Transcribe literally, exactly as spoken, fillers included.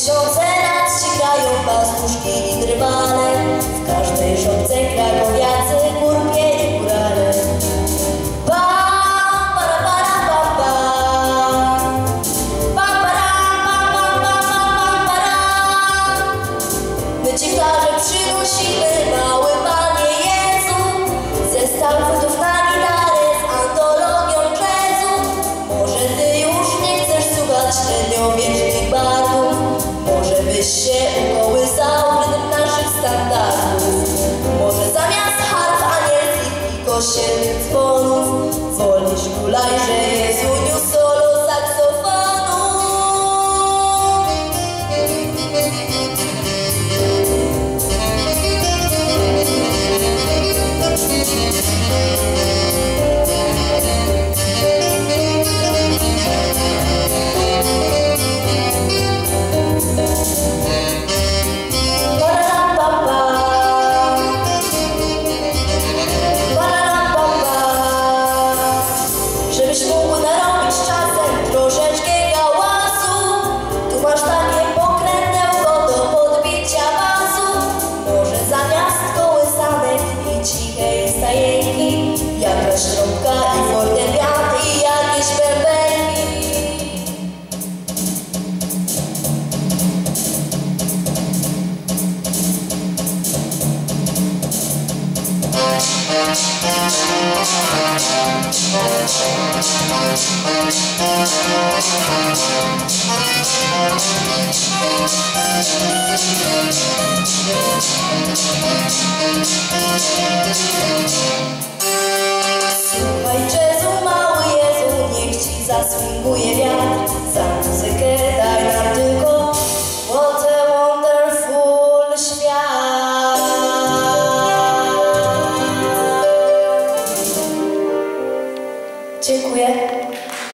Tysiące lat ścigają pastuszki i drwale, w każdej szopce krakowiacy, kurpie i górale. Pa, para, para, pa, pa. Pa, para, pa, pa, pa, pa, pa, para. My ci w klarze przynosimy, mały Panie Jezu, zestaw płytów na gitarę z antologią jazzu. Może ty już nie chcesz słuchać średniowiecznych bardów, może byś się ukołysał rytm naszych standardów. Może zamiast harf anielskich i kościelnych dzwonów wolisz kulajże Jezuniu solo saksofonu. Żebyś mógł narobić czasem troszeczkę hałasu, tu masz takie pokrętełko do podbicia basu. Może zamiast kołysanek i cichej stajenki jakaś trąbka i fortepian i jakieś bębenki. Słuchaj jazzu, mały Jezu, niech ci zaswinguje wiatr, za muzykę